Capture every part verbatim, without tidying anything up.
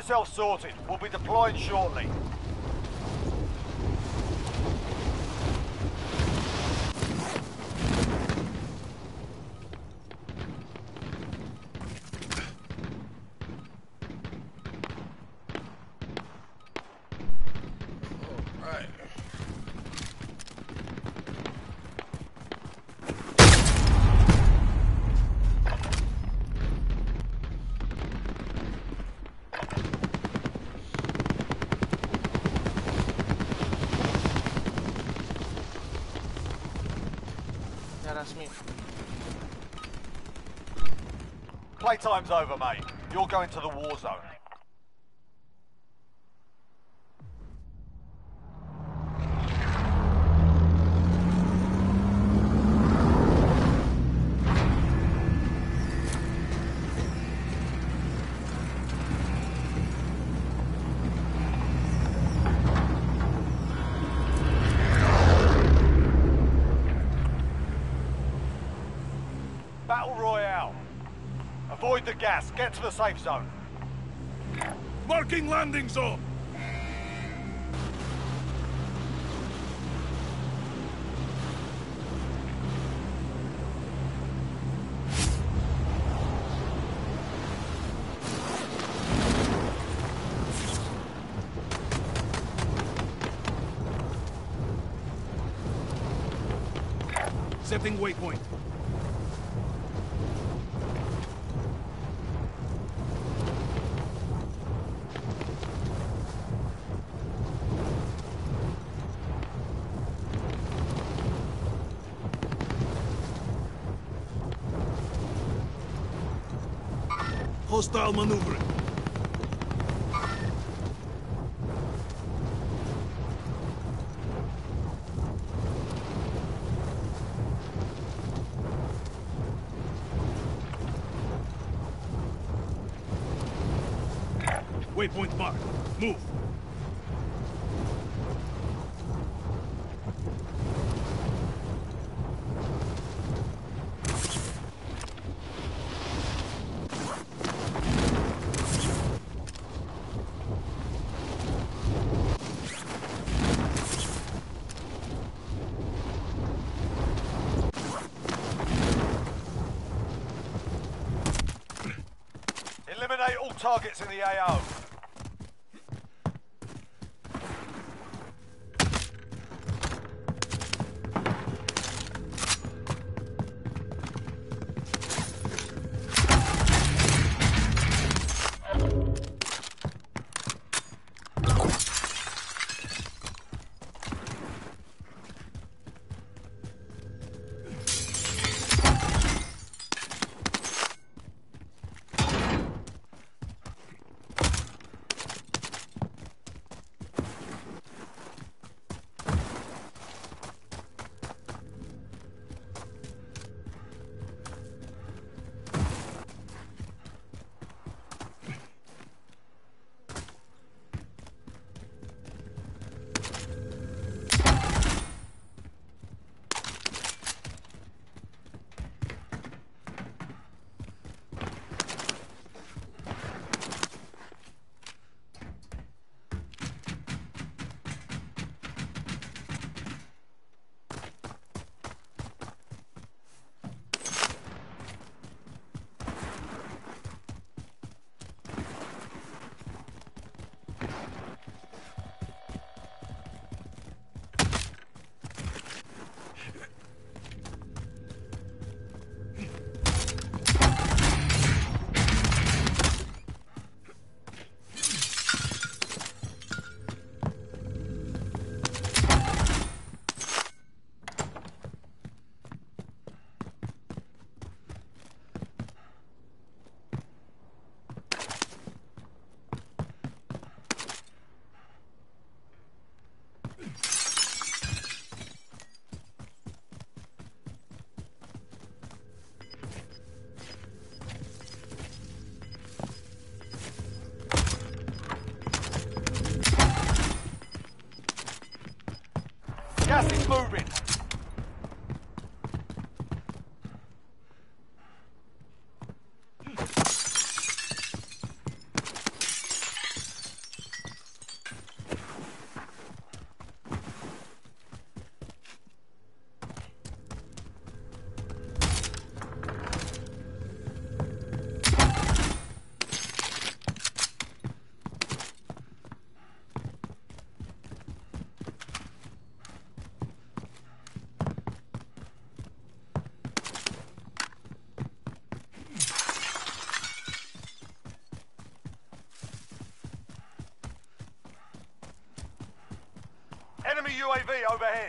yourself sorted. We'll be deploying shortly. Playtime's over, mate. You're going to the war zone. Battle Royale. Avoid the gas. Get to the safe zone. Marking landing zone! Setting waypoint. Hostile maneuvering. Waypoint marked. Move. Eliminate all targets in the A O. U A V overhead.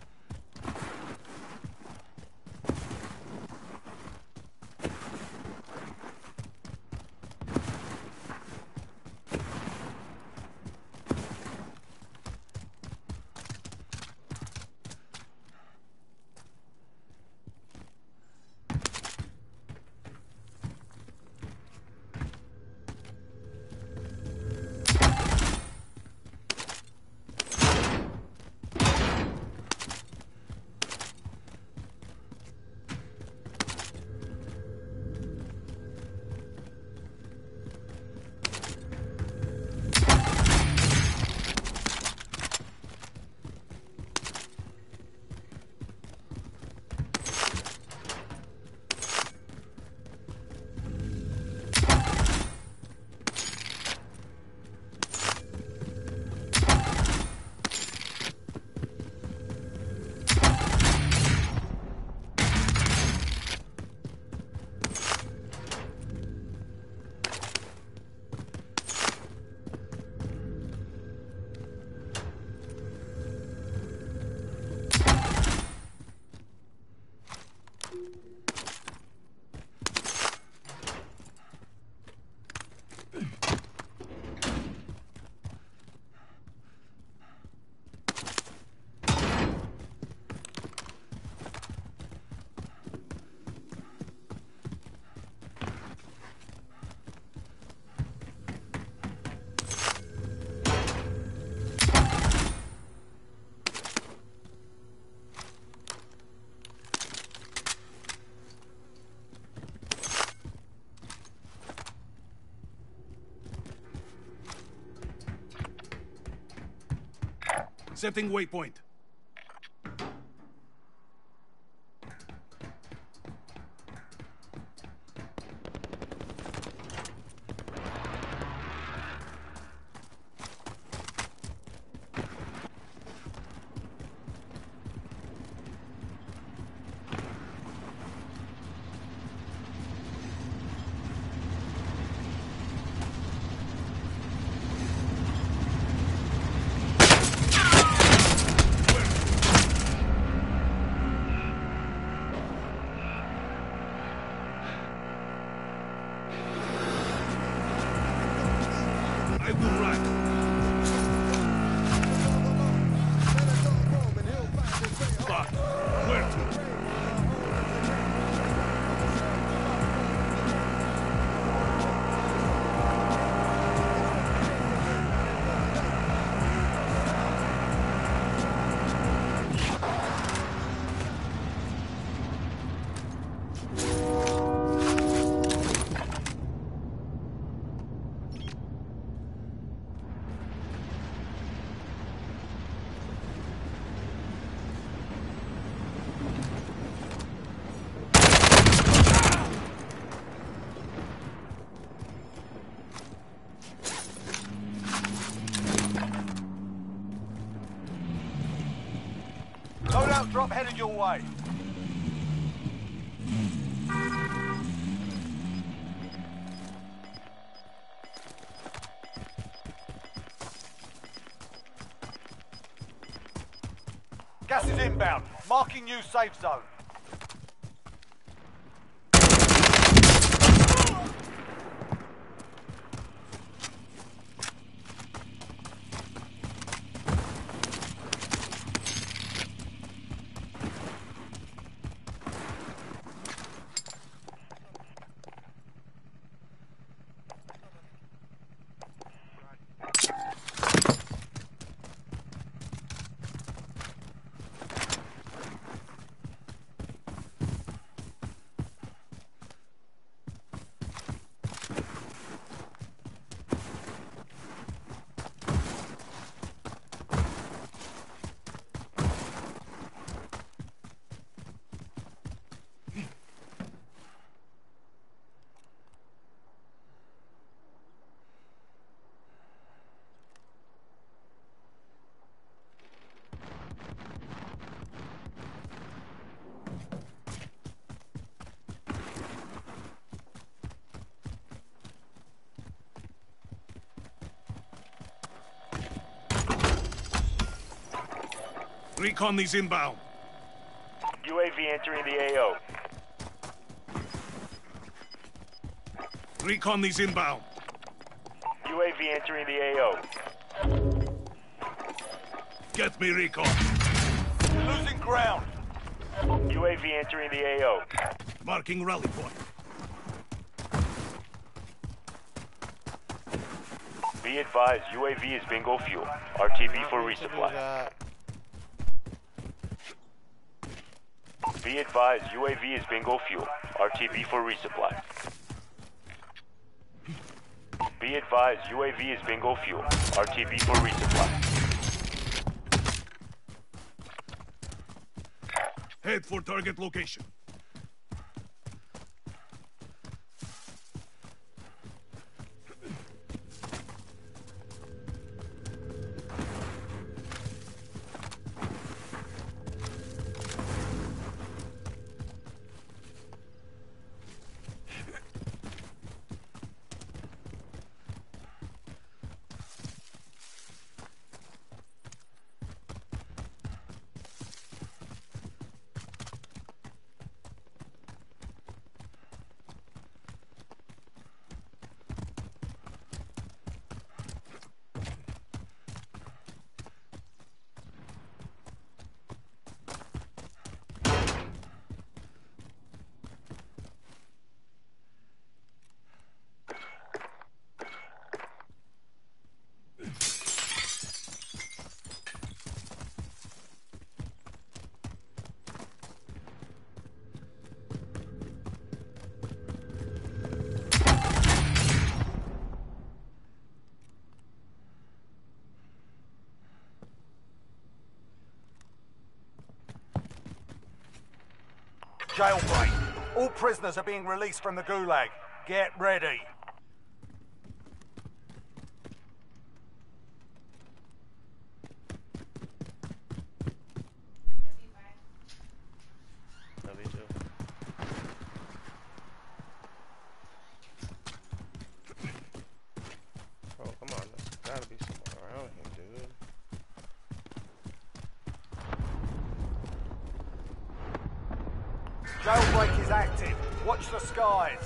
Setting waypoint. I will ride. But where to? Loadout drop headed your way. Gas is inbound. Marking new safe zone. Recon these inbound. U A V entering the A O. Recon these inbound. U A V entering the A O. Get me recon. You're losing ground. U A V entering the A O. Marking rally point. Be advised, U A V is bingo fuel. R T B for resupply. Be advised, U A V is bingo fuel. R T B for resupply. Be advised, U A V is bingo fuel. R T B for resupply. Head for target location. Jailbreak. All prisoners are being released from the Gulag. Get ready. Oh, come on. There's gotta be somewhere around here, dude. Jailbreak is active. Watch the skies.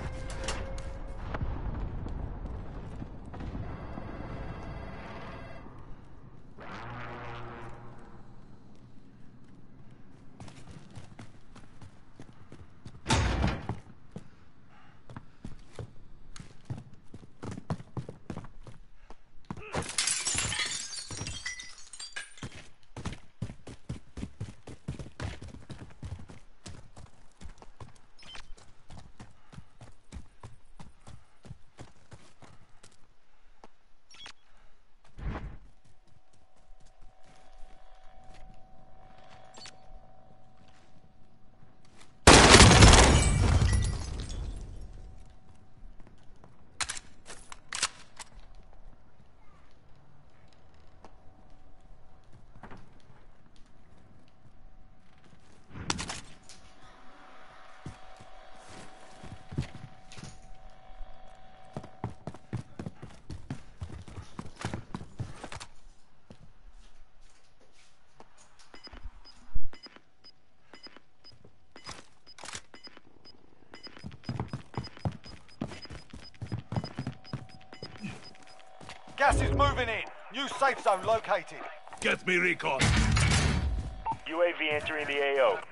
Gas is moving in. New safe zone located. Get me recon. U A V entering the A O.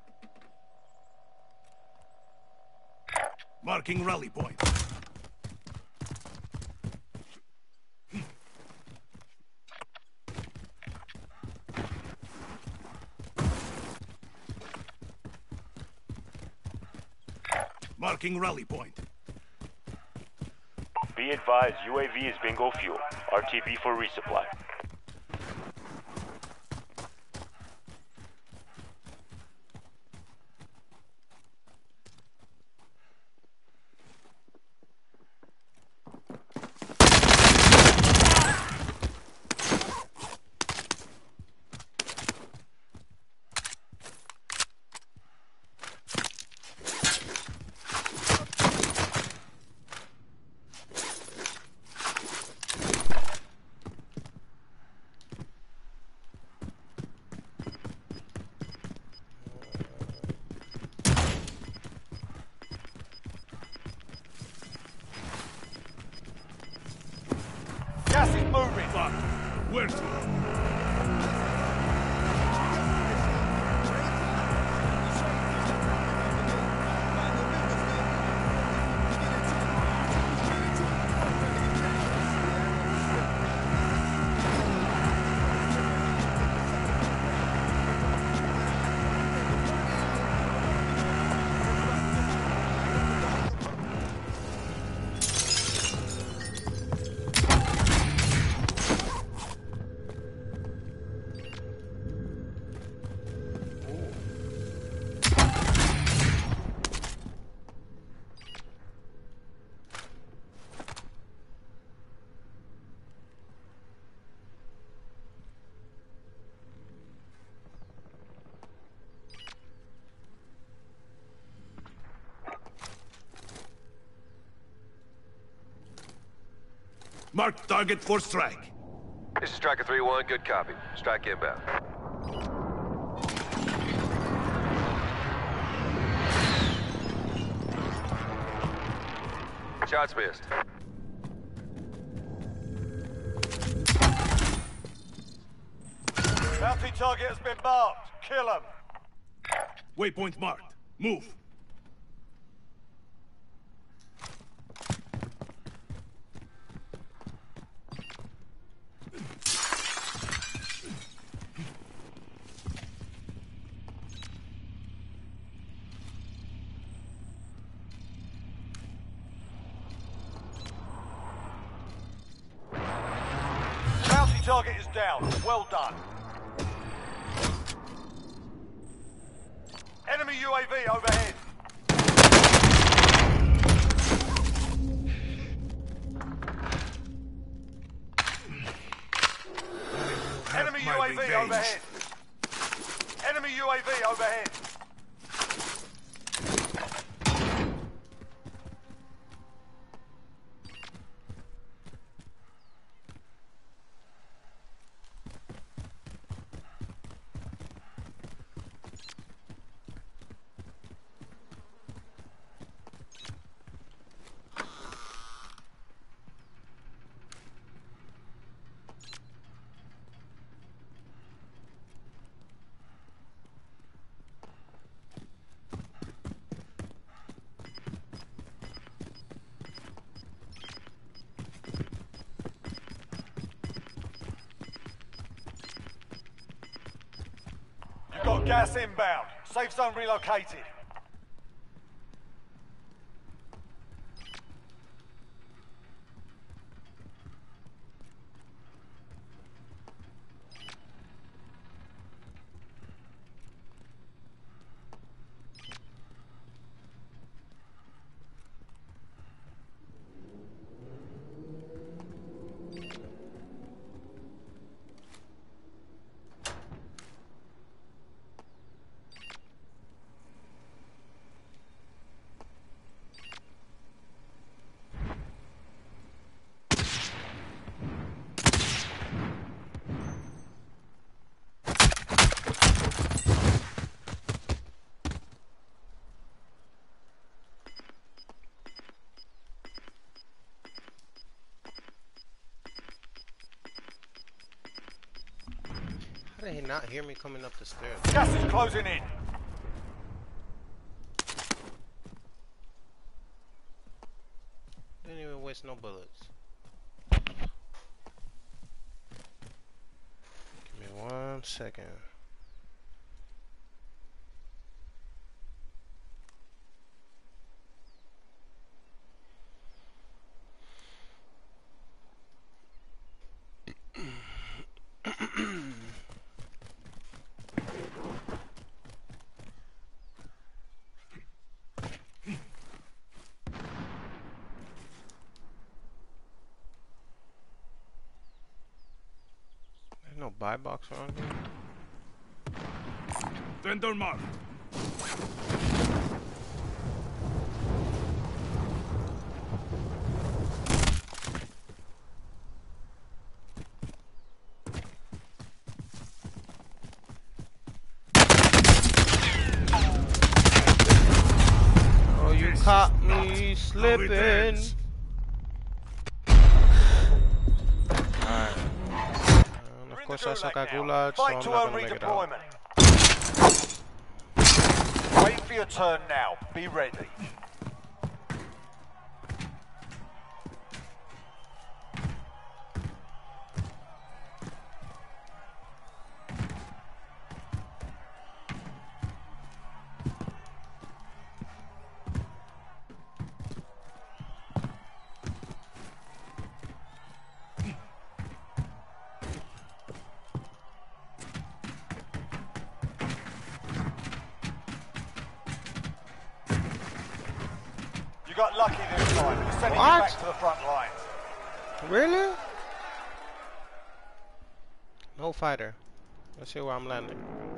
Marking rally point. Marking rally point. Be advised, U A V is bingo fuel. R T B for resupply. Where to? Mark target for strike. This is Striker three one, good copy. Strike inbound. Shots missed. Bounty target has been marked. Kill him. Waypoint marked. Move. Target is down. Well done. Enemy U A V overhead. Enemy U A V overhead. Enemy U A V overhead. Got gas inbound. Safe zone relocated. How did he not hear me coming up the stairs? Gas is closing in. Didn't even waste no bullets. Give me one second. No buy box around here. Vendor marked. Oh, you caught me slipping. Alright. cosa the esa gulag now. calcula, so Fight I'm to not earn gonna make it out. redeployment. Wait for your turn now. Be ready. You got lucky this time. We're sending What? you back to the front lines. Really? No fighter. Let's see where I'm landing.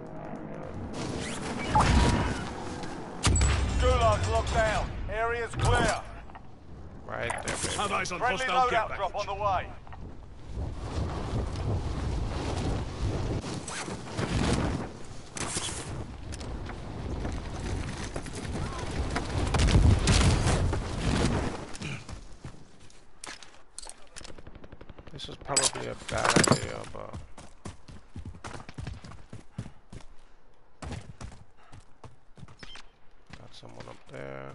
Gulag's locked down. Area's clear. Right there, baby. Have eyes on Friendly hostile care loadout drop package. on the way. This is probably a bad idea, but got someone up there.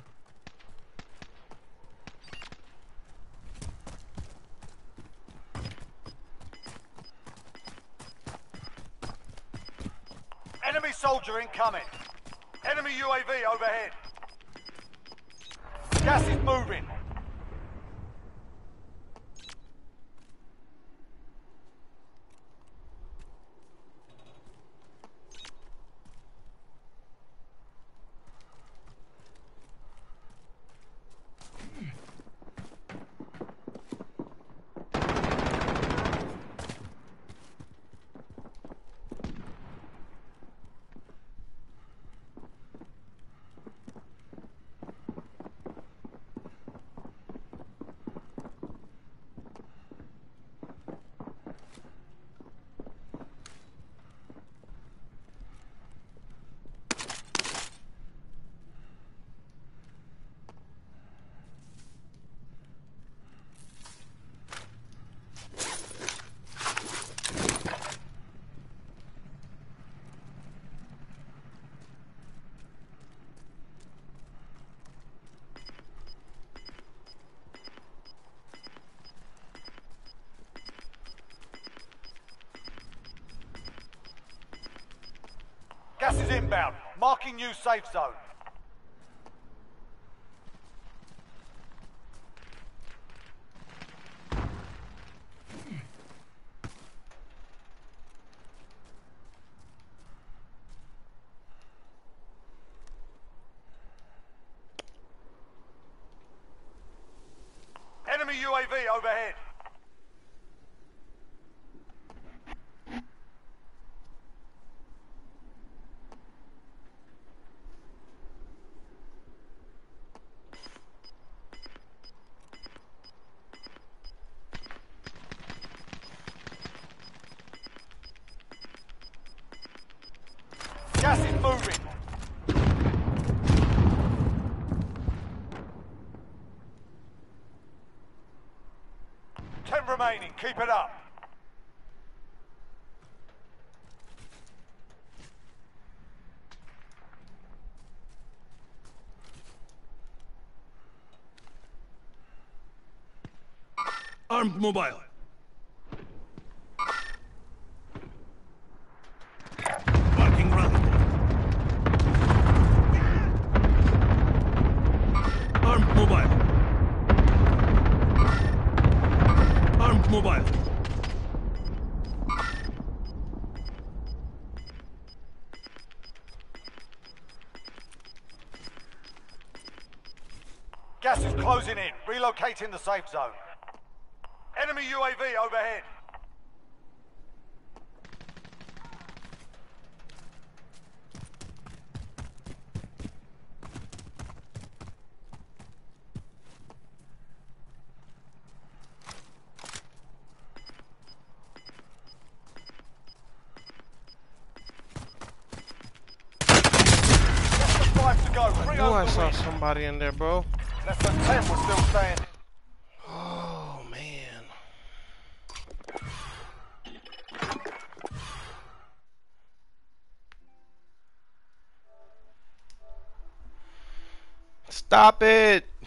Enemy soldier incoming. Enemy U A V overhead. Gas is moving. Gas is inbound. Marking new safe zone. Enemy U A V overhead. Gas is moving. Ten remaining. Keep it up. Armed mobile. Marking run. Armed mobile. Armed mobile. Gas is closing in. Relocating the safe zone. Enemy U A V overhead. Less than five to go. Bring I knew I over the saw win. somebody in there, bro. Less than ten. We're still standing. Oh man. Stop it!